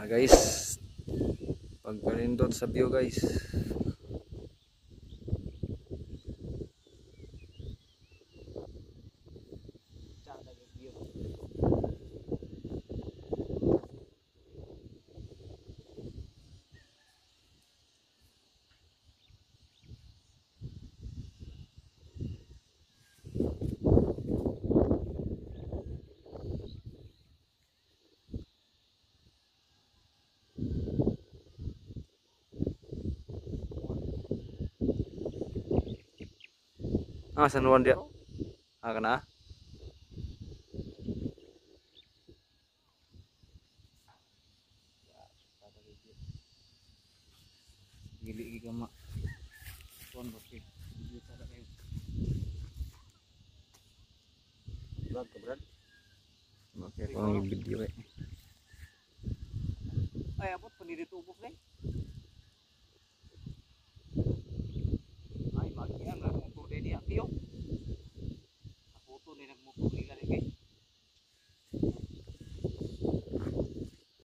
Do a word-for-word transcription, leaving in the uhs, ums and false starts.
guys, pagkarindot sa view guys. Ah, San Juan dia. Ah, kana. Gili gama. Kon bokeh. Bisa ada kayak. Vlog ka brad. Okay, kung video eh. Ay abot paniditubok ni.